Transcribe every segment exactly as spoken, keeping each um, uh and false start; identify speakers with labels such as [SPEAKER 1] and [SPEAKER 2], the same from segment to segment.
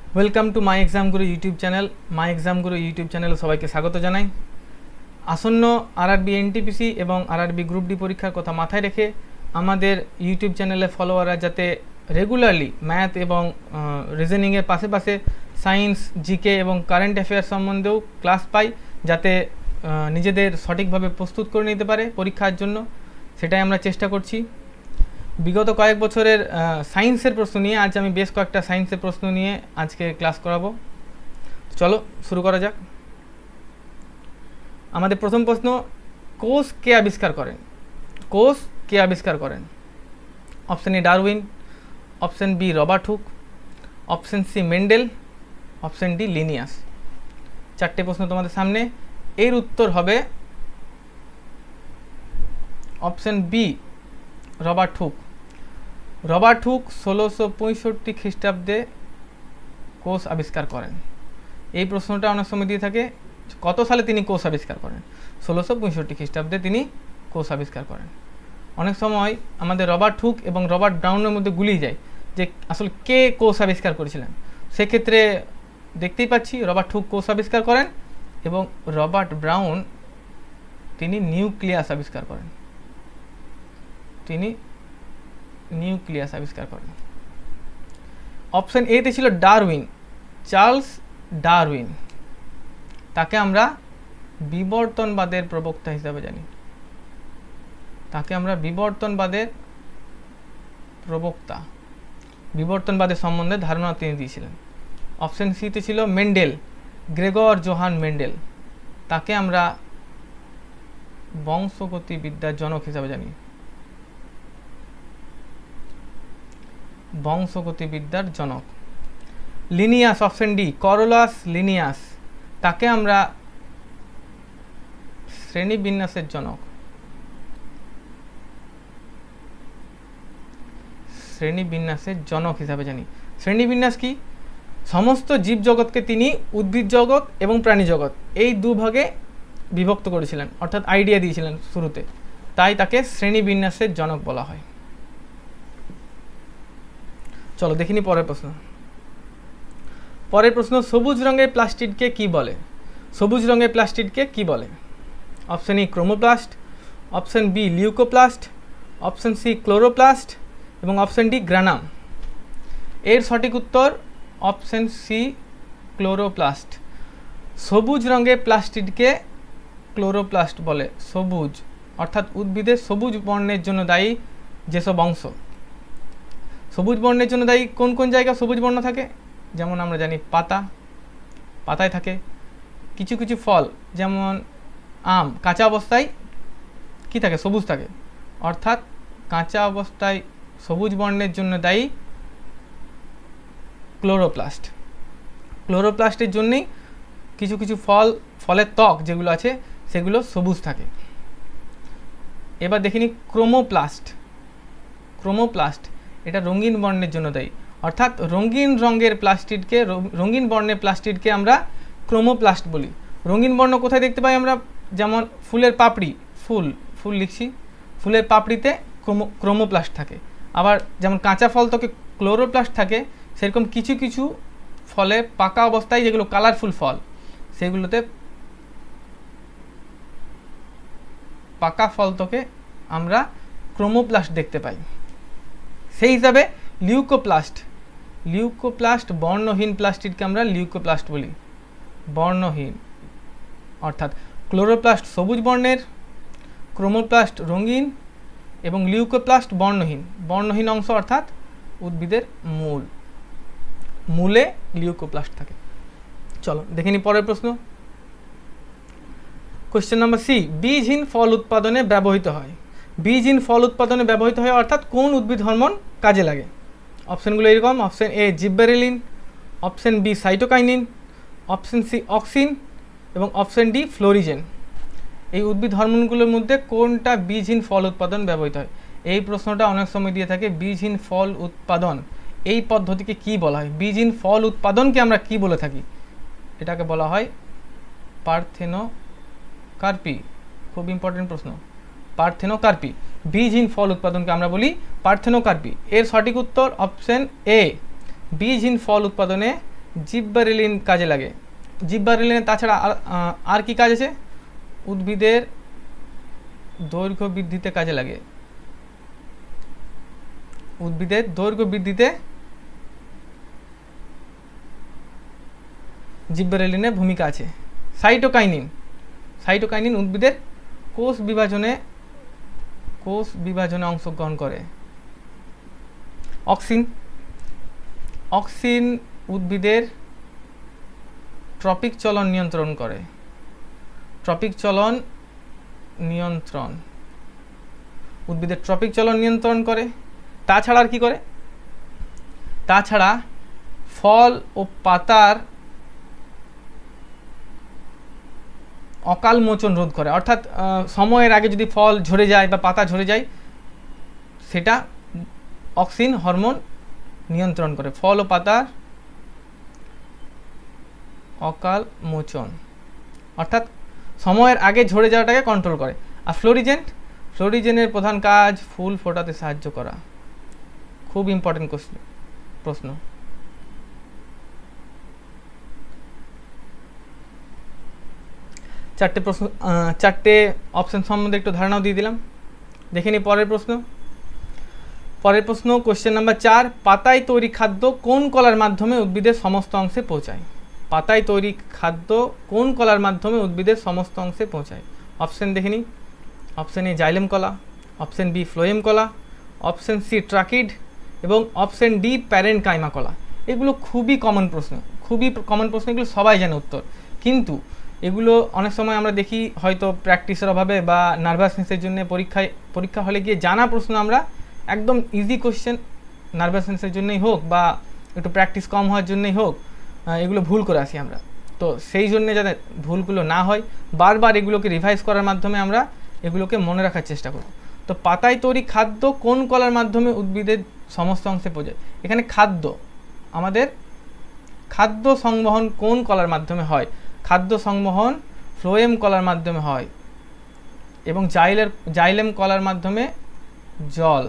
[SPEAKER 1] Welcome to my exam guru YouTube channel. My exam guru YouTube চ্যানেলে সবাইকে স্বাগত জানাই। আসন্ন আরআরবি এনটিপিসি এবং আরআরবি গ্রুপ ডি পরীক্ষার কথা মাথায় রেখে আমাদের ইউটিউব চ্যানেলে ফলোয়াররা যাতে রেগুলারলি ম্যাথ এবং রিজনিংয়ের পাশে পাশে সায়েন্স, জিকে এবং কারেন্ট অ্যাফেয়ার্স সম্বন্ধেও ক্লাস পাই, যাতে নিজেদের সঠিকভাবে প্রস্তুত করে নিতে পারে পরীক্ষার জন্য, সেটাই আমরা চেষ্টা করছি। বিগত কয়েক বছরের সায়েন্সের প্রশ্ন নিয়ে আজ আমি বেশ কয়েকটা সায়েন্সের প্রশ্ন নিয়ে আজকে ক্লাস করাবো। চলো শুরু করা যাক। আমাদের প্রথম প্রশ্ন, কোষ কে আবিষ্কার করেন? কোষ কে আবিষ্কার করেন? Option A Darwin, option B Robert Hooke, option C Mendel, option D Linnaeus. চারটে প্রশ্ন তোমাদের সামনে। এর উত্তর হবে option B Robert Hooke. Robert Hooke ষোলোশো পঁয়ষট্টি খ্রিস্টাব্দে কোষ আবিষ্কার করেন। এই প্রশ্নটা অনেক সময় দিয়ে থাকে, কত সালে তিনি কোষ আবিষ্কার করেন? ষোলোশো পঁয়ষট্টি খ্রিস্টাব্দে তিনি কোষ আবিষ্কার করেন। অনেক সময় আমাদের রবার্ট হুক এবং রবার্ট ব্রাউনের মধ্যে গুলিয়ে যায় যে আসলে কে কোষ আবিষ্কার করেছিলেন। সেক্ষেত্রে দেখতেই পাচ্ছি রবার্ট হুক কোষ আবিষ্কার করেন এবং রবার্ট ব্রাউন তিনি নিউক্লিয়াস আবিষ্কার করেন। তিনি নিউক্লিয়াস আবিষ্কার করেন। অপশন এ তে ছিল ডারউইন, চার্লস ডারউইন। তাকে আমরা বিবর্তনবাদের প্রবক্তা হিসাবে জানি। তাকে আমরা বিবর্তনবাদের প্রবক্তা, বিবর্তনবাদের সম্বন্ধে ধারণা তিনি দিয়েছিলেন। অপশন সি তে ছিল মেন্ডেল, গ্রেগর জোহান মেন্ডেল। তাকে আমরা বংশগতিবিদ্যার জনক হিসাবে জানি। বংশগতিবিদ্যার জনক। Linnaeus, option D Carolus Linnaeus. তাকে আমরা শ্রেণীবিন্যাসের জনক, শ্রেণীবিন্যাসের জনক হিসাবে জানি। শ্রেণীবিন্যাস কি? সমস্ত জীবজগৎকে তিনি উদ্ভিদ জগৎ এবং প্রাণী জগৎ এই দুভাগে বিভক্ত করেছিলেন, অর্থাৎ আইডিয়া দিয়েছিলেন শুরুতে, তাই তাকে শ্রেণীবিন্যাসের জনক বলা হয়। চলো দেখিনি পরের প্রশ্ন। পরের প্রশ্ন, সবুজ রঙের প্লাস্টিডকে কি বলে? সবুজ রঙের প্লাস্টিডকে কি বলে? Option E chromoplast, option B leucoplast, option C chloroplast এবং অপশন ডি গ্রানাম। এর সঠিক উত্তর অপশন সি ক্লোরোপ্লাস্ট। সবুজ রঙের প্লাস্টিডকে ক্লোরোপ্লাস্ট বলে। সবুজ অর্থাৎ উদ্ভিদের সবুজ বর্ণের জন্য দায়ী যেসব অংশ, সবুজ বর্ণের জন্য দায়ী কোন কোন জায়গা সবুজ বর্ণ থাকে? যেমন আমরা জানি পাতা, পাতায় থাকে। কিছু কিছু ফল যেমন আম, কাঁচা অবস্থায় কি থাকে? সবুজ থাকে। অর্থাৎ কাঁচা অবস্থায় সবুজ বর্ণের জন্য দায়ী ক্লোরোপ্লাস্ট। ক্লোরোপ্লাস্টের জন্যই কিছু কিছু ফল, ফলের ত্বক যেগুলো আছে সেগুলো সবুজ থাকে। এবার দেখিনি ক্রোমোপ্লাস্ট। ক্রোমোপ্লাস্ট এটা রঙিন বর্ণের জন্য দায়ী, অর্থাৎ রঙিন রঙের প্লাস্টিডকে, রঙিন বর্ণের প্লাস্টিডকে আমরা ক্রোমোপ্লাস্ট বলি। রঙিন বর্ণ কোথায় দেখতে পাই আমরা? যেমন ফুলের পাপড়ি, ফুল ফুল লিখছি, ফুলের পাপড়িতে ক্রোমো ক্রোমোপ্লাস্ট থাকে। আবার যেমন কাঁচা ফল ত্বকে ক্লোরোপ্লাস্ট থাকে, সেরকম কিছু কিছু ফলে পাকা অবস্থায় যেগুলো কালারফুল ফল, সেগুলোতে পাকা ফল ত্বকে আমরা ক্রোমোপ্লাস্ট দেখতে পাই। সেই হিসাবে লিউকোপ্লাস্ট, লিউকোপ্লাস্ট বর্ণহীন প্লাস্টিডকে আমরা লিউকোপ্লাস্ট বলি। বর্ণহীন অর্থাৎ ক্লোরোপ্লাস্ট সবুজ বর্ণের, ক্রোমোপ্লাস্ট রঙিন এবং লিউকোপ্লাস্ট বর্ণহীন। বর্ণহীন অংশ অর্থাৎ উদ্ভিদের মূল, মূলে লিউকোপ্লাস্ট থাকে। চলো দেখে নিই পরের প্রশ্ন। কোশ্চেন নাম্বার সি, বীজহীন ফল উৎপাদনে ব্যবহৃত হয়। বীজহীন ফল উৎপাদনে ব্যবহৃত হয় অর্থাৎ কোন উদ্ভিদ হরমোন কাজে লাগে? অপশনগুলো এরকম, option A gibberellin, option B cytokinin, option C auxin এবং অপশন ডি ফ্লোরিজেন। এই উদ্ভিদ হরমোনগুলোর মধ্যে কোনটা বীজহীন ফল উৎপাদন ব্যবহৃত হয়? এই প্রশ্নটা অনেক সময় দিয়ে থাকে। বীজহীন ফল উৎপাদন এই পদ্ধতিকে কি বলা হয়? বীজহীন ফল উৎপাদনকে আমরা কি বলে থাকি? এটাকে বলা হয় পার্থেনোকার্পি। খুব ইম্পর্টেন্ট প্রশ্ন, পার্থেনোকার্পি। বীজহীন ফল উৎপাদনকে আমরা বলি পার্থেনোকার্পি। এর সঠিক উত্তর অপশন এ, বীজহীন ফল উৎপাদনে জিব্বারেলিন কাজে লাগে। জিব্বারেলিনে তাছাড়া আর আর কি কাজ আছে? উদ্ভিদের দৈর্ঘ্য বৃদ্ধিতে কাজে লাগে, উদ্ভিদের দৈর্ঘ্য বৃদ্ধিতে জিব্বারেলিনের ভূমিকা আছে। সাইটোকাইনিন, সাইটোকাইনিন উদ্ভিদের কোষ বিভাজনে কোষ বিভাজনে অংশগ্রহণ করে। অক্সিন, অক্সিন উদ্ভিদের ট্রপিক চলন নিয়ন্ত্রণ করে, ট্রপিক চলন নিয়ন্ত্রণ উদ্ভিদের ট্রপিক চলন নিয়ন্ত্রণ করে। তাছাড়া আর কি করে? তাছাড়া ফল ও পাতার অকাল মোচন রোধ করে, অর্থাৎ সময়ের আগে যদি ফল ঝরে যায় বা পাতা ঝরে যায় সেটা অক্সিন হরমোন নিয়ন্ত্রণ করে। ফল ও পাতার অকাল মোচন অর্থাৎ সময়ের আগে ঝরে যাওয়াটাকে কন্ট্রোল করে। আর ফ্লোরিজেন্ট, ফ্লোরিজেনের প্রধান কাজ ফুল ফোটাতে সাহায্য করা। খুব ইম্পর্টেন্ট প্রশ্ন। চারটে প্রশ্ন, চারটে অপশন সম্বন্ধে একটু ধারণাও দিয়ে দিলাম। দেখে নিই পরের প্রশ্ন। পরের প্রশ্ন কোশ্চেন নাম্বার চার, পাতায় তৈরি খাদ্য কোন কলার মাধ্যমে উদ্ভিদের সমস্ত অংশে পৌঁছায়? পাতায় তৈরি খাদ্য কোন কলার মাধ্যমে উদ্ভিদের সমস্ত অংশে পৌঁছায়? অপশন দেখে নিই। অপশন এ জাইলেম কলা, অপশন বি ফ্লোয়েম কলা, অপশন সি ট্রাকিড এবং অপশন ডি প্যারেনকাইমা কলা। এগুলো খুবই কমন প্রশ্ন, খুবই কমন প্রশ্ন, এগুলো সবাই জানে উত্তর। কিন্তু এগুলো অনেক সময় আমরা দেখি হয়তো প্র্যাকটিসের অভাবে বা নার্ভাসনেসের জন্য পরীক্ষায় পরীক্ষা হলে গিয়ে জানা প্রশ্ন আমরা একদম ইজি কোশ্চেন, নার্ভাসনেসের জন্যই হোক বা একটু প্র্যাকটিস কম হওয়ার জন্যই হোক, এগুলো ভুল করে আসি আমরা। তো সেই জন্যে যাতে ভুলগুলো না হয় বারবার এগুলোকে রিভাইজ করার মাধ্যমে আমরা এগুলোকে মনে রাখার চেষ্টা করব। তো পাতায় তৈরি খাদ্য কোন কলার মাধ্যমে উদ্ভিদের সমস্ত অংশে পৌঁছায়? এখানে খাদ্য, আমাদের খাদ্য সংবহন কোন কলার মাধ্যমে হয়? খাদ্য সংবহন ফ্লোয়েম কলার মাধ্যমে হয় এবং জাইলের জাইলেম কলার মাধ্যমে জল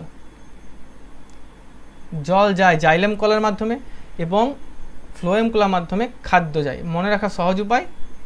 [SPEAKER 1] জল যায় জাইলেম কলার মাধ্যমে এবং ফ্লোয়েম কলার মাধ্যমে খাদ্য যায়। মনে রাখার সহজ উপায়,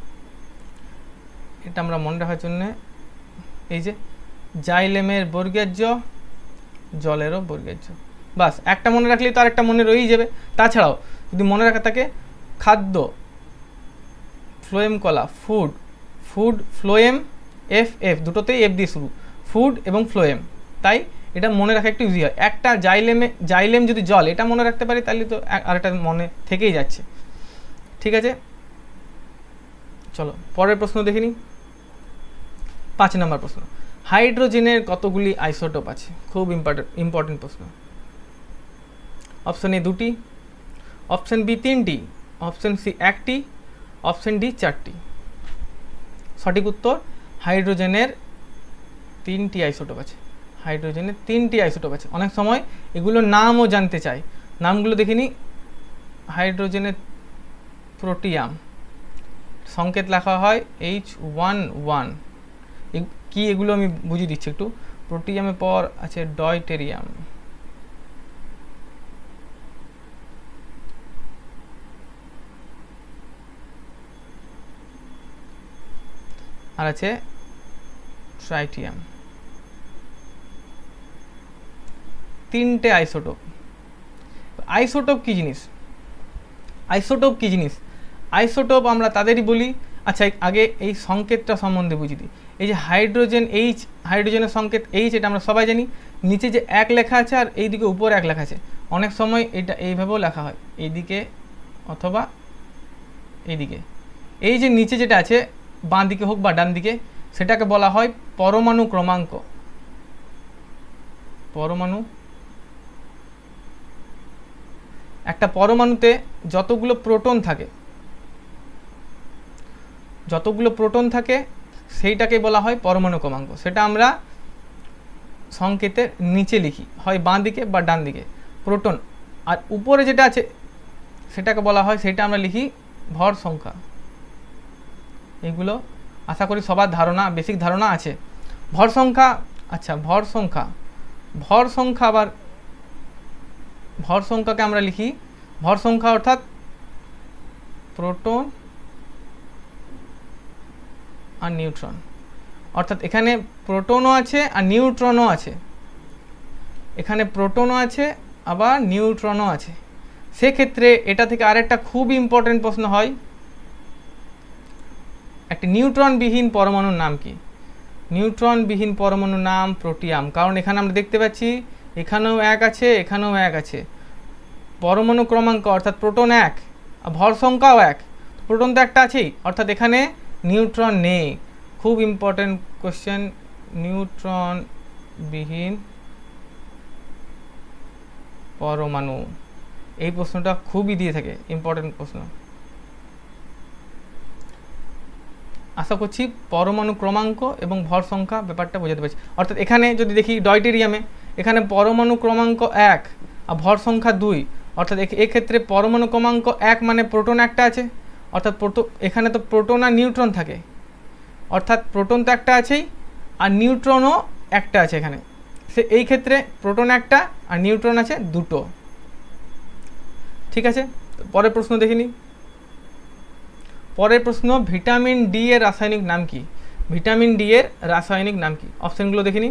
[SPEAKER 1] এটা আমরা মনে রাখার জন্য এই যে জাইলেমের বর্গের জ, জলেরও বর্গের জ, বাস একটা মনে রাখলেই তো আরেকটা মনে রয়েই যাবে। তাছাড়াও যদি মনে রাখা থাকে খাদ্য ফ্লোয়েম কলা, food, food phloem, F F দুটোতেই এফ দিয়ে শুরু, ফুড এবং ফ্লোয়েম, তাই এটা মনে রাখা একটু ইজি হয়। একটা জাইলেমে জাইলেম যদি জল এটা মনে রাখতে পারি তাহলে তো আরেকটা মনে থেকেই যাচ্ছে। ঠিক আছে, চলো পরের প্রশ্ন দেখে নিই। পাঁচ নম্বর প্রশ্ন, হাইড্রোজেনের কতগুলি আইসোটোপ আছে? খুব ইম্পর্টেন্ট ইম্পর্টেন্ট প্রশ্ন। অপশন এ দুটি, অপশন বি তিনটি, অপশন সি একটি, অপশন ডি চারটি। সঠিক উত্তর হাইড্রোজেনের তিনটি আইসোটোপ আছে। হাইড্রোজেনের তিনটি আইসোটোপ আছে। অনেক সময় এগুলোর নামও জানতে চাই, নামগুলো দেখে নিই। হাইড্রোজেনের প্রোটিয়াম, সংকেত লেখা হয় এইচ ওয়ান ওয়ান। কি এগুলো আমি বুঝিয়ে দিচ্ছি একটু। প্রোটিয়ামের পর আছে ডয়টেরিয়াম, আর আছে ট্রাইটিয়াম। তিনটে আইসোটোপ। আইসোটোপ কি জিনিস? আইসোটোপ কি জিনিস? আইসোটোপ আমরা তাদেরই বলি। আচ্ছা আগে এই সংকেতটা সম্বন্ধে বুঝিয়ে দিই। এই যে হাইড্রোজেন এইচ, হাইড্রোজেনের সংকেত এইচ, এটা আমরা সবাই জানি। নিচে যে এক লেখা আছে আর এইদিকে উপরে এক লেখা আছে, অনেক সময় এটা এইভাবেও লেখা হয়, এইদিকে অথবা এইদিকে। এই যে নিচে যেটা আছে বাঁ দিকে হোক বা ডান দিকে, সেটাকে বলা হয় পরমাণু ক্রমাঙ্ক। পরমাণু, একটা পরমাণুতে যতগুলো প্রোটন থাকে যতগুলো প্রোটন থাকে সেইটাকে বলা হয় পরমাণু ক্রমাঙ্ক। সেটা আমরা সংকেতের নিচে লিখি, হয় বাঁ দিকে বা ডান দিকে প্রোটন। আর উপরে যেটা আছে সেটাকে বলা হয়, সেটা আমরা লিখি ভর সংখ্যা। এগুলো আশা করি সবার ধারণা, বেসিক ধারণা আছে। ভর সংখ্যা, আচ্ছা ভর সংখ্যা, ভর সংখ্যা আবার ভর সংখ্যাকে আমরা লিখি, ভর সংখ্যা অর্থাৎ প্রোটন আর নিউট্রন, অর্থাৎ এখানে প্রোটনও আছে আর নিউট্রনও আছে, এখানে প্রোটনও আছে আবার নিউট্রনও আছে। সেক্ষেত্রে এটা থেকে আরেকটা খুব ইম্পর্টেন্ট প্রশ্ন হয়, একটি নিউট্রনবিহীন পরমাণুর নাম কি? নিউট্রনবিহীন পরমাণুর নাম প্রোটিয়াম। কারণ এখানে আমরা দেখতে পাচ্ছি এখানেও এক আছে, এখানেও এক আছে, পরমাণু ক্রমাঙ্ক অর্থাৎ প্রোটন এক, ভর সংখ্যাও এক, প্রোটন তো একটা আছেই, অর্থাৎ এখানে নিউট্রন নেই। খুব ইম্পর্টেন্ট কোশ্চেন, নিউট্রনবিহীন পরমাণু, এই প্রশ্নটা খুবই দিয়ে থাকে, ইম্পর্টেন্ট প্রশ্ন। আশা করছি পরমাণু ক্রমাঙ্ক এবং ভর সংখ্যা ব্যাপারটা বোঝাতে পারছি। অর্থাৎ এখানে যদি দেখি ডয়টেরিয়ামে এখানে পরমাণু ক্রমাঙ্ক এক আর ভর সংখ্যা দুই, অর্থাৎ এক্ষেত্রে পরমাণু ক্রমাঙ্ক এক মানে প্রোটন একটা আছে, অর্থাৎ প্রোটো এখানে তো প্রোটন আর নিউট্রন থাকে, অর্থাৎ প্রোটন তো একটা আছেই আর নিউট্রনও একটা আছে এখানে। সে এই ক্ষেত্রে প্রোটন একটা আর নিউট্রন আছে দুটো। ঠিক আছে, পরের প্রশ্ন দেখিনি। পরের প্রশ্ন, ভিটামিন ডি এর রাসায়নিক নাম কি? ভিটামিন ডি এর রাসায়নিক নাম কি? অপশনগুলো দেখিনি।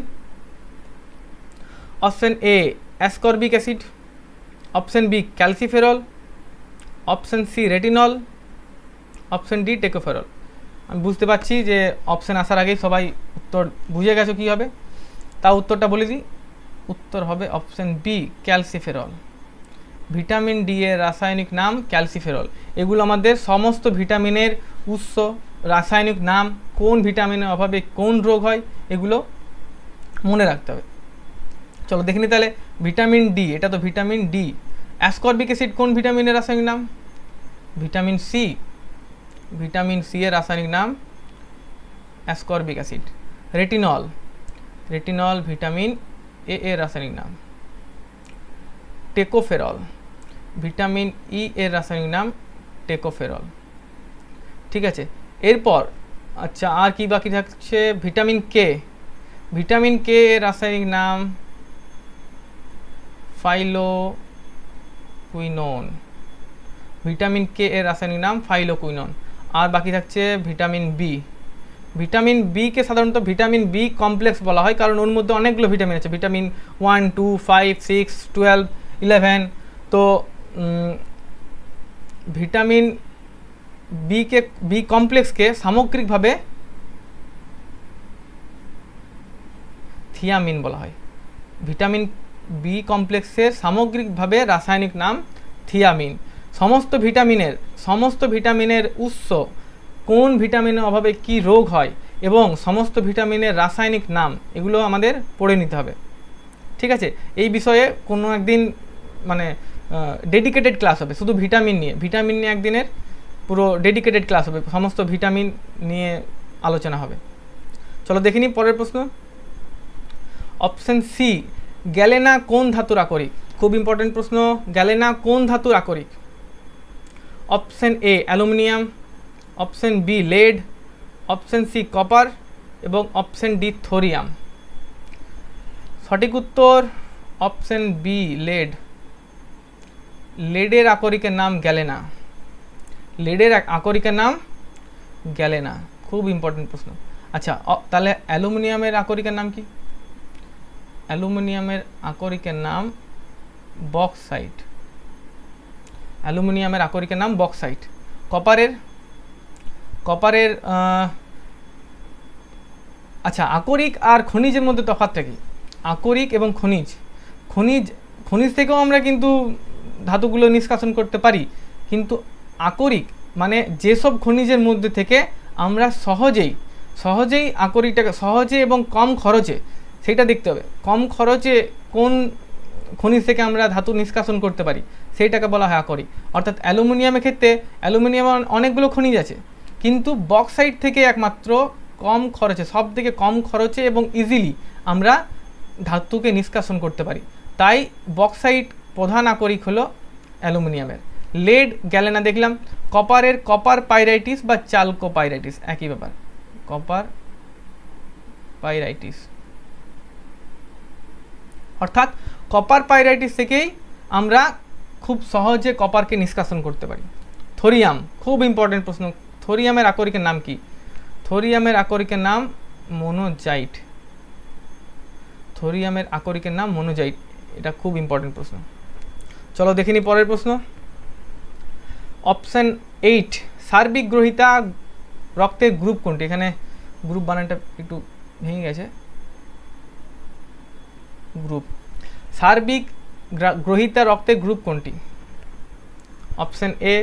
[SPEAKER 1] Option A ascorbic acid, option B calciferol, option C retinol, option D tocopherol. আমি বুঝতে পারছি যে অপশন আসার আগেই সবাই উত্তর বুঝে গেছো কী হবে, তা উত্তরটা বলে দিই। উত্তর হবে option B calciferol. Vitamin D এর রাসায়নিক নাম ক্যালসিফেরল। এগুলো আমাদের সমস্ত ভিটামিনের উৎস, রাসায়নিক নাম, কোন ভিটামিনের অভাবে কোন রোগ হয়, এগুলো মনে রাখতে হবে। চলো দেখিনি তাহলে, ভিটামিন ডি, এটা তো ভিটামিন ডি। অ্যাসকর্বিক অ্যাসিড কোন ভিটামিনের রাসায়নিক নাম? Vitamin C. ভিটামিন সি এর রাসায়নিক নাম ascorbic acid. Retinol, retinol vitamin A এর রাসায়নিক নাম টেকোফেরল। ভিটামিন ই এর রাসায়নিক নাম টেকোফেরল। ঠিক আছে, এরপর আচ্ছা আর কি বাকি থাকছে? Vitamin K. ভিটামিন কে এর রাসায়নিক নাম ফাইলোকুইনোন। ভিটামিন কে এর রাসায়নিক নাম ফাইলোকুইনোন। আর বাকি থাকছে ভিটামিন বি। ভিটামিন বি কে সাধারণত ভিটামিন বি কমপ্লেক্স বলা হয়, কারণ ওর মধ্যে অনেকগুলো ভিটামিন আছে, vitamin one two five six twelve eleven. তো ভিটামিন বি কে বি কমপ্লেক্সকে সামগ্রিকভাবে থিয়ামিন বলা হয়। ভিটামিন বি কমপ্লেক্সের সামগ্রিকভাবে রাসায়নিক নাম থিয়ামিন। সমস্ত ভিটামিনের সমস্ত ভিটামিনের উৎস, কোন ভিটামিনের অভাবে কি রোগ হয় এবং সমস্ত ভিটামিনের রাসায়নিক নাম, এগুলো আমাদের পড়ে নিতে হবে। ঠিক আছে, এই বিষয়ে কোনো একদিন মানে ডেডিকেটেড ক্লাস হবে শুধু ভিটামিন নিয়ে। ভিটামিন নিয়ে একদিনের পুরো ডেডিকেটেড ক্লাস হবে, সমস্ত ভিটামিন নিয়ে আলোচনা হবে। চলো দেখে নিই পরের প্রশ্ন। অপশন সি গ্যালেনা কোন ধাতুর আকরিক? খুব ইম্পর্টেন্ট প্রশ্ন, গ্যালেনা কোন ধাতুর আকরিক? Option A aluminium, option B lead, option C copper এবং অপশন ডি থোরিয়াম। সঠিক উত্তর অপশন বি লেড। লেডের আকরিকের নাম গ্যালেনা। লেডের আকরিকের নাম গ্যালেনা। খুব ইম্পর্টেন্ট প্রশ্ন। আচ্ছা তাহলে অ্যালুমিনিয়ামের আকরিকের নাম কি? অ্যালুমিনিয়ামের আকরিকের নাম বক্সাইট। অ্যালুমিনিয়ামের আকরিকের নাম বক্সাইট। কপারের কপারের আচ্ছা আকরিক আর খনিজের মধ্যে তফাৎটা কি? আকরিক এবং খনিজ, খনিজ খনিজ থেকেও আমরা কিন্তু ধাতুগুলো নিষ্কাশন করতে পারি, কিন্তু আকরিক মানে যেসব খনিজের মধ্যে থেকে আমরা সহজেই সহজেই আকরিকটাকে সহজে এবং কম খরচে, সেটা দেখতে হবে। কম খরচে কোন খনিজ থেকে আমরা ধাতু নিষ্কাশন করতে পারি, সেইটাকে বলা হয় আকরিক। অর্থাৎ অ্যালুমিনিয়ামের ক্ষেত্রে অ্যালুমিনিয়াম অনেকগুলো খনিজ আছে, কিন্তু বক্সাইট থেকে একমাত্র কম খরচে, সব থেকে কম খরচে এবং ইজিলি আমরা ধাতুকে নিষ্কাশন করতে পারি। তাই বক্সাইট প্রধান আকরিক হলো অ্যালুমিনিয়ামের। লেড গ্যালেনা দেখলাম। কপারের কপার পাইরাইটিস বা চালকো পাইরাইটিস একই ব্যাপার, কপার পাইরাইটিস। অর্থাৎ কপার পাইরাইটিস থেকেই আমরা খুব সহজে কপারকে নিষ্কাশন করতে পারি। থোরিয়াম, খুব ইম্পর্টেন্ট প্রশ্ন, থোরিয়ামের আকরিকের নাম কি? থোরিয়ামের আকরিকের নাম মোনোজাইট, থোরিয়ামের আকরিকের নাম মোনোজাইট, এটা খুব ইম্পর্টেন্ট প্রশ্ন। চলো দেখে নি পরের প্রশ্ন। অপশন এইট, সার্বিক গ্রহিতা রক্তের গ্রুপ কোনটি? এখানে গ্রুপ বানানটা একটু ভেঙে গেছে, গ্রুপ। সার্বিক গ্রহিতা রক্তের গ্রুপ কোনটি? অপশন এ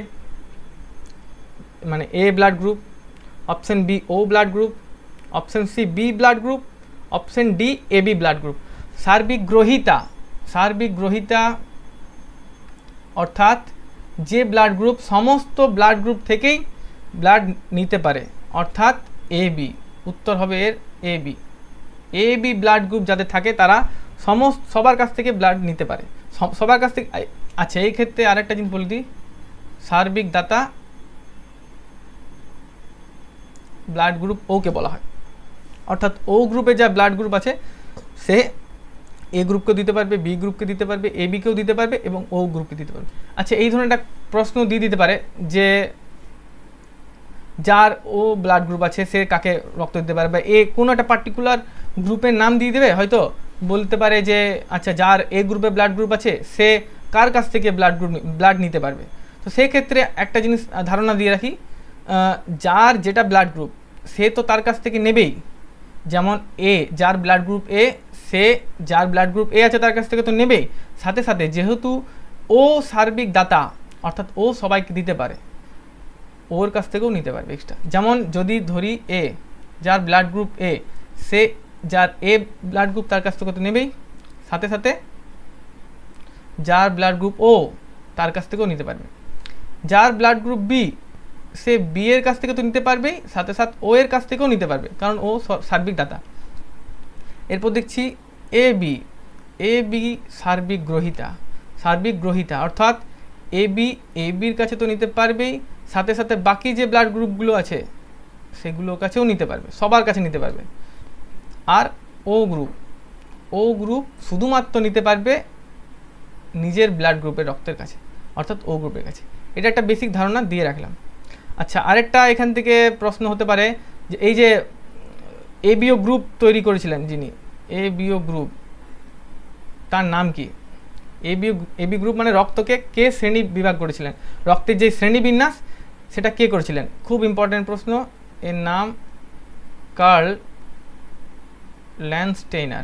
[SPEAKER 1] মানে A blood group, option B O blood group, option C B blood group, option D A B blood group. সার্বিক গ্রহিতা, সার্বিক গ্রহিতা অর্থাৎ যে ব্লাড গ্রুপ সমস্ত ব্লাড গ্রুপ থেকেই ব্লাড নিতে পারে, অর্থাৎ এ বি, উত্তর হবে এর A B. A B blood group যাদের থাকে তারা সমস্ত সবার কাছ থেকে ব্লাড নিতে পারে, সবার কাছ থেকে। আচ্ছা, এই ক্ষেত্রে আরেকটা জিনিস বলে দিই, সার্বিক দাতা ব্লাড গ্রুপ ওকে বলা হয়, অর্থাৎ ও গ্রুপে যা ব্লাড গ্রুপ আছে সে এ গ্রুপকেও দিতে পারবে, বি গ্রুপকে দিতে পারবে, এ বিকেও দিতে পারবে এবং ও গ্রুপকে দিতে পারবে। আচ্ছা, এই ধরনের একটা প্রশ্ন দিয়ে দিতে পারে যে যার ও ব্লাড গ্রুপ আছে সে কাকে রক্ত দিতে পারে, বা এ কোনো একটা পার্টিকুলার গ্রুপের নাম দিয়ে দেবে, হয়তো বলতে পারে যে আচ্ছা যার এ গ্রুপে ব্লাড গ্রুপ আছে সে কার কাছ থেকে ব্লাড গ্রুপ ব্লাড নিতে পারবে। তো সেই ক্ষেত্রে একটা জিনিস ধারণা দিয়ে রাখি, যার যেটা ব্লাড গ্রুপ সে তো তার কাছ থেকে নেবেই, যেমন এ যার ব্লাড গ্রুপ এ, সে যার ব্লাড গ্রুপ এ আছে তার কাছ থেকে তো নেবেই, সাথে সাথে যেহেতু ও সার্বিক দাতা অর্থাৎ ও সবাইকে দিতে পারে, ওর কাছ থেকেও নিতে পারবে এক্সট্রা। যেমন যদি ধরি এ যার ব্লাড গ্রুপ এ, সে যার এ ব্লাড গ্রুপ তার কাছ থেকে তো নেবেই, সাথে সাথে যার ব্লাড গ্রুপ ও তার কাছ থেকেও নিতে পারবে। যার ব্লাড গ্রুপ বি, সে বি এর কাছ থেকে তো নিতে পারবেই, সাথে সাথে ও এর কাছ থেকেও নিতে পারবে, কারণ ও সার্বিক দাতা। এরপর দেখছি এ বি, এ বি সার্বিক গ্রহিতা, সার্বিক গ্রহিতা অর্থাৎ এ বি এ বির কাছে তো নিতে পারবেই, সাথে সাথে বাকি যে ব্লাড গ্রুপগুলো আছে সেগুলোর কাছেও নিতে পারবে, সবার কাছে নিতে পারবে। আর ও গ্রুপ, ও গ্রুপ শুধুমাত্র নিতে পারবে নিজের ব্লাড গ্রুপের রক্তের কাছে, অর্থাৎ ও গ্রুপের কাছে। এটা একটা বেসিক ধারণা দিয়ে রাখলাম। আচ্ছা, আরেকটা এখান থেকে প্রশ্ন হতে পারে যে এই যে এবিও গ্রুপ তৈরি করেছিলেন যিনি, এবিও গ্রুপ তার নাম কি? এবিও এবি গ্রুপ মানে রক্তকে কে শ্রেণী বিভাগ করেছিলেন, রক্তের যে শ্রেণীবিন্যাস সেটা কে করেছিলেন? খুব ইম্পর্টেন্ট প্রশ্ন। এর নাম কার্ল ল্যান্ডস্টেইনার,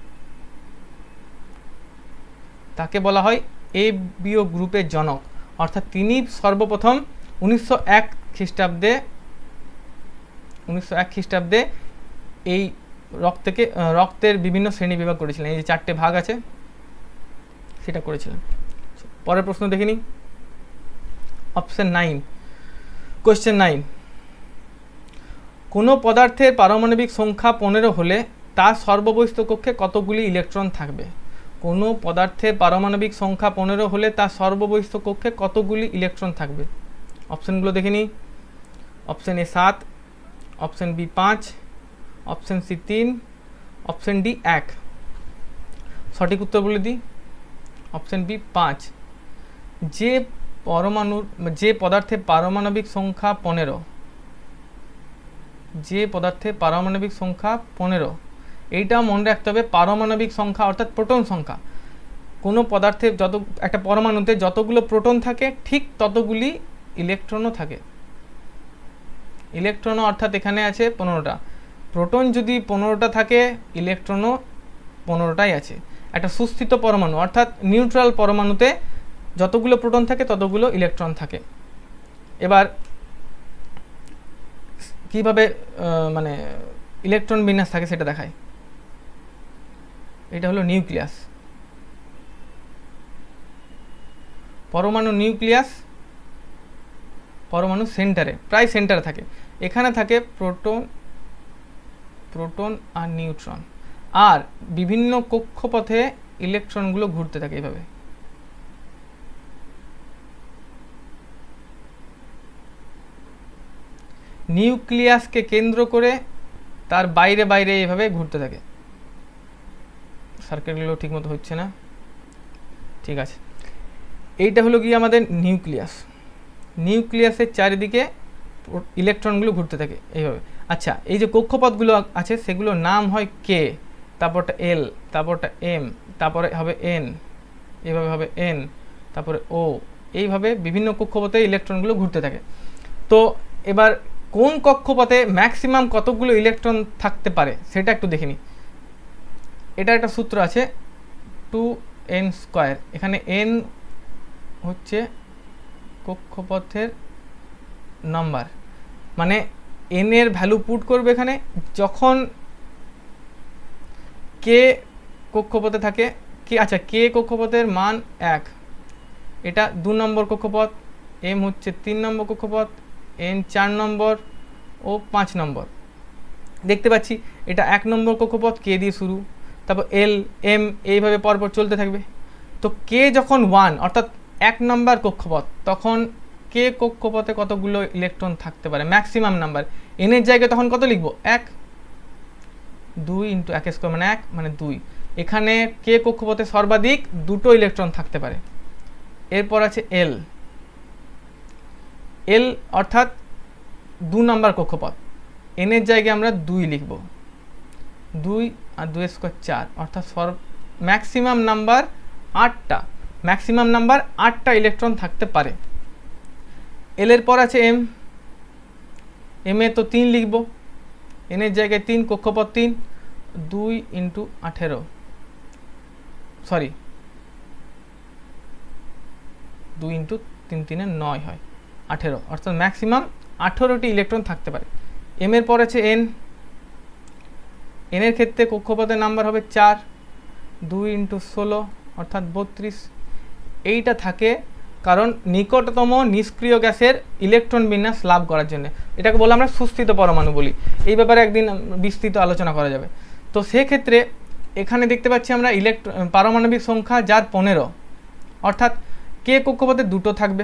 [SPEAKER 1] তাকে বলা হয় এবিও গ্রুপের জনক, অর্থাৎ তিনি সর্বপ্রথম উনিশশো এক খ্রিস্টাব্দে উনিশশো এক খ্রিস্টাব্দে এই রক্তকে রক্তের বিভিন্ন শ্রেণী বিভাগ করেছিলেন, এই যে চারটে ভাগ আছে সেটা করেছিলেন। পরের প্রশ্ন দেখে নিই, অপশন নাইন, কোয়েশ্চেন নাইন। কোনো পদার্থের পারমাণবিক সংখ্যা পনেরো হলে তার সর্ববহিস্থ কক্ষে কতগুলি ইলেকট্রন থাকবে? কোনো পদার্থের পারমাণবিক সংখ্যা পনেরো হলে তার সর্ববহিস্থ কক্ষে কতগুলি ইলেকট্রন থাকবে? অপশনগুলো দেখে নিই। অপশন এ সাত, অপশন বি পাঁচ, অপশন সি তিন, অপশন ডি এক। সঠিক উত্তর বলে দিই, অপশন বি পাঁচ। যে পরমাণুর যে পদার্থের পারমাণবিক সংখ্যা পনেরো, যে পদার্থের পারমাণবিক সংখ্যা পনেরো, এইটা মনে রাখতে হবে, পারমাণবিক সংখ্যা অর্থাৎ প্রোটন সংখ্যা। কোনো পদার্থের যত একটা পরমাণুতে যতগুলো প্রোটন থাকে ঠিক ততগুলি ইলেকট্রনও থাকে। ইলেকট্রনও অর্থাৎ এখানে আছে পনেরোটা, প্রোটন যদি পনেরোটা থাকে ইলেকট্রনও পনেরোটাই আছে। একটা সুস্থিত পরমাণু অর্থাৎ নিউট্রাল পরমাণুতে যতগুলো প্রোটন থাকে ততগুলো ইলেকট্রন থাকে। এবার কিভাবে মানে ইলেকট্রন বিন্যাস থাকে সেটা দেখায়। এটা হলো নিউক্লিয়াস, পরমাণু নিউক্লিয়াস, পরমাণু সেন্টারে প্রায় সেন্টারে থাকে। এখানে থাকে প্রোটন প্রোটন আর নিউট্রন, আর বিভিন্ন কক্ষপথে ইলেকট্রনগুলো ঘুরতে থাকে এইভাবে। নিউক্লিয়াসকে কেন্দ্র করে তার বাইরে বাইরে এইভাবে ঘুরতে থাকে। সার্কেলগুলো ঠিক মতো হচ্ছে না, ঠিক আছে। এইটা হলো কি আমাদের নিউক্লিয়াস। নিউক্লিয়াসের চারিদিকে ইলেকট্রনগুলো ঘুরতে থাকে এইভাবে। আচ্ছা, এই যে কক্ষপথগুলো আছে সেগুলোর নাম হয় কে, তারপরটা এল, তারপরটা এম, তারপরে হবে এন, এইভাবে হবে এন, তারপরে ও, এইভাবে বিভিন্ন কক্ষপথে ইলেকট্রনগুলো ঘুরতে থাকে। তো এবার কোন কক্ষপথে ম্যাক্সিমাম কতগুলো ইলেকট্রন থাকতে পারে সেটা একটু দেখে নিই। এটা একটা সূত্র আছে টু এন স্কোয়ার। এখানে এন হচ্ছে কক্ষপথের নাম্বার, মানে এন এর ভ্যালু পুট করবে এখানে যখন কে কক্ষপথে থাকে। কি আচ্ছা, কে কক্ষপথের মান এক, এটা দু নম্বর কক্ষপথ, এম হচ্ছে তিন নম্বর কক্ষপথ, এন চার নম্বর ও পাঁচ নম্বর। দেখতে পাচ্ছি এটা এক নম্বর কক্ষপথ, কে দিয়ে শুরু, তারপর এল এম এইভাবে পরপর চলতে থাকবে। তো কে যখন ওয়ান অর্থাৎ এক নম্বর কক্ষপথ, তখন কে কক্ষপথে কতগুলো ইলেকট্রন থাকতে পারে ম্যাক্সিমাম নাম্বার। এনের জায়গায় তখন কত লিখবো, এক, দুই ইন্টু এক স্কোয়ার মানে এক মানে দুই। এখানে কে কক্ষপথে সর্বাধিক দুটো ইলেকট্রন থাকতে পারে। এরপর আছে এল, এল অর্থাৎ দু নম্বর কক্ষপথ, এনের জায়গায় আমরা দুই লিখব, দুই আর দুই স্কোয়ার চার, অর্থাৎ সর্ব ম্যাক্সিমাম নাম্বার আটটা, ম্যাক্সিমাম নাম্বার আটটা ইলেকট্রন থাকতে পারে। এল এর পর আছে এম, এম এ তো তিন লিখব, এনের জায়গায় তিন, কক্ষপথ তিন, দুই ইন্টু আঠেরো, সরি দুই ইন্টু তিন তিনে নয় হয় আঠেরো, অর্থাৎ ম্যাক্সিমাম আঠেরোটি ইলেকট্রন থাকতে পারে। এম এর পর আছে এন, এনের ক্ষেত্রে কক্ষপথের নাম্বার হবে চার, দুই ইন্টু ষোলো অর্থাৎ বত্রিশ। এইটা থাকে কারণ নিকটতম নিষ্ক্রিয় গ্যাসের ইলেকট্রন বিন্যাস লাভ করার জন্য। এটাকে বলে আমরা সুস্থিত পরমাণু বলি। এই ব্যাপারে একদিন বিস্তৃত আলোচনা করা যাবে। তো সেক্ষেত্রে এখানে দেখতে পাচ্ছি আমরা ইলেকট্রন পারমাণবিক সংখ্যা যার পনেরো, অর্থাৎ কে কক্ষপথে দুটো থাকবে,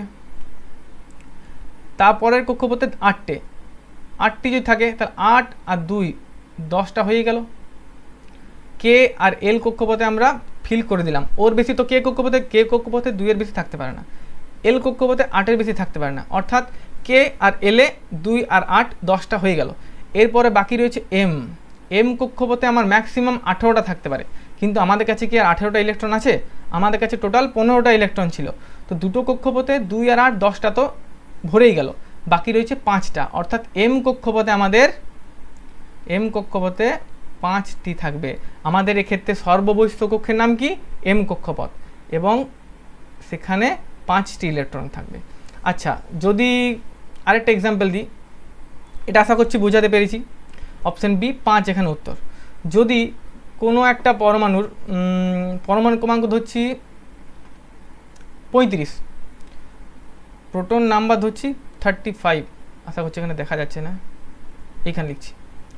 [SPEAKER 1] তারপরের কক্ষপথে আটটে, আটটি যদি থাকে তাহলে আট আর দুই দশটা হয়ে গেল। কে আর এল কক্ষপথে আমরা ফিল করে দিলাম, ওর বেশি তো কে কক্ষপথে কে কক্ষপথে দুইয়ের বেশি থাকতে পারে না, এল কক্ষপথে আটের বেশি থাকতে পারে না, অর্থাৎ কে আর এলে দুই আর আট দশটা হয়ে গেল। এরপরে বাকি রয়েছে এম, এম কক্ষপথে আমার ম্যাক্সিমাম আঠেরোটা থাকতে পারে, কিন্তু আমাদের কাছে কি আর আঠেরোটা ইলেকট্রন আছে? আমাদের কাছে টোটাল পনেরোটা ইলেকট্রন ছিল। তো দুটো কক্ষপথে দুই আর আট দশটা তো ভরেই গেল, বাকি রয়েছে পাঁচটা, অর্থাৎ এম কক্ষপথে আমাদের এম কক্ষপথে পাঁচটি থাকবে। আমাদের এক্ষেত্রে সর্ববহিস্থ কক্ষের নাম কি? এম কক্ষপথ, এবং সেখানে পাঁচটি ইলেকট্রন থাকবে। আচ্ছা, যদি আরেকটা এক্সাম্পল দিই, এটা আশা করছি বোঝাতে পেরেছি। অপশান বি পাঁচ এখানে উত্তর। যদি কোনো একটা পরমাণুর পরমাণু ক্রমাঙ্ক ধরছি পঁয়ত্রিশ, প্রোটন নাম্বার ধরছি থার্টি ফাইভ, আশা করছি এখানে দেখা যাচ্ছে না, এইখানে লিখছি,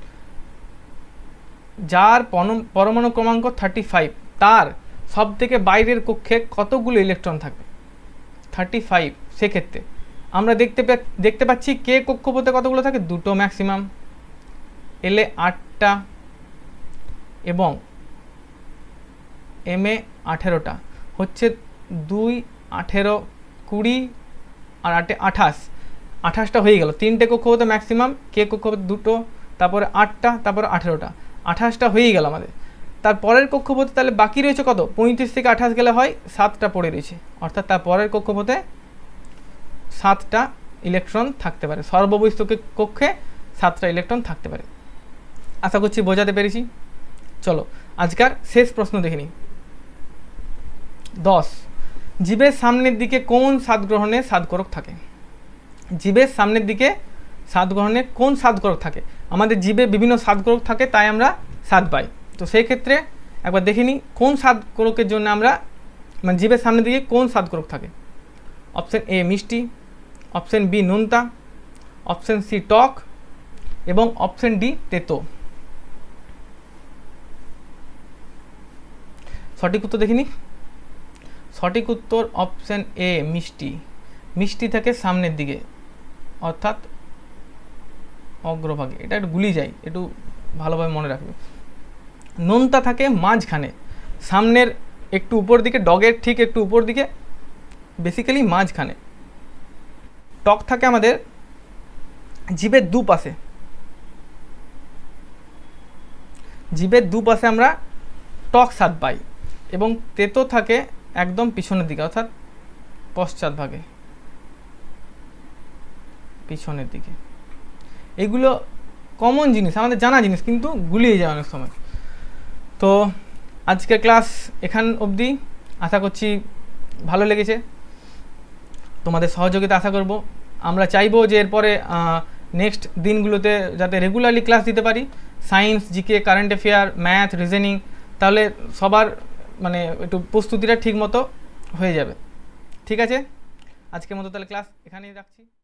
[SPEAKER 1] যার পরমাণু ক্রমাঙ্ক থার্টি ফাইভ, তার সব থেকে বাইরের কক্ষে কতগুলো ইলেকট্রন থাকবে? Thirty five. সেক্ষেত্রে আমরা দেখতে দেখতে পাচ্ছি কে কক্ষপথে কতগুলো থাকে? দুটো ম্যাক্সিমাম, এলে আটটা এবং এম এ আঠেরোটা, হচ্ছে দুই আঠেরো কুড়ি আর আটে আঠাশ, আঠাশটা হয়ে গেল। তিনটে কক্ষপথে ম্যাক্সিমাম, কে কক্ষপথে দুটো, তারপরে আটটা, তারপরে আঠেরোটা, আঠাশটা হয়েই গেল আমাদের। তার পরের কক্ষপথে তাহলে বাকি রয়েছে কত? পঁয়ত্রিশ থেকে আঠাশ গেলে হয় সাতটা পড়ে রয়েছে, অর্থাৎ তার পরের কক্ষপথে সাতটা ইলেকট্রন থাকতে পারে। সর্ববহিস্থ কক্ষে সাতটা ইলেকট্রন থাকতে পারে। আশা করছি বোঝাতে পেরেছি। চলো আজকার শেষ প্রশ্ন দেখে নিই। দশ, জীবের সামনের দিকে কোন স্বাদ গ্রহণে স্বাদকরক থাকে? জীবের সামনের দিকে স্বাদ গ্রহণে কোন স্বাদকরক থাকে? আমাদের জীবে বিভিন্ন স্বাদকরক থাকে, তাই আমরা স্বাদ পাই। তো সেই ক্ষেত্রে একবার দেখে নিই কোন স্বাদকরকের জন্য আমরা, মানে জীবের সামনের দিকে কোন স্বাদকরক থাকে। অপশান এ মিষ্টি, অপশান বি নোনতা, অপশান সি টক এবং অপশান ডি তেতো। সঠিক উত্তর দেখে নিই। সঠিক উত্তর অপশান এ মিষ্টি। মিষ্টি থাকে সামনের দিকে, অর্থাৎ অগ্রভাগে। এটা একটু গুলি যায়, একটু ভালোভাবে মনে রাখবে। নোনতা থাকে মাঝখানে, সামনের একটু উপর দিকে, ডগের ঠিক একটু উপর দিকে, বেসিক্যালি মাঝখানে। টক থাকে আমাদের জিভের দুপাশে, জিভের দুপাশে আমরা টক স্বাদ পাই, এবং তেতো থাকে একদম পিছনের দিকে অর্থাৎ পশ্চাৎ ভাগে, পিছনের দিকে। এগুলো কমন জিনিস, আমাদের জানা জিনিস, কিন্তু গুলিয়ে যায় অনেক সময়। তো আজকের ক্লাস এখান অবধি, আশা করছি ভালো লেগেছে, তোমাদের সহযোগিতা আশা করব। আমরা চাইবো যে এরপরে নেক্সট দিনগুলোতে যাতে রেগুলারলি ক্লাস দিতে পারি, science, GK, current affair, math, reasoning, তাহলে সবার মানে একটু প্রস্তুতিটা ঠিক মতো হয়ে যাবে। ঠিক আছে, আজকের মতো তাহলে ক্লাস এখানেই রাখছি।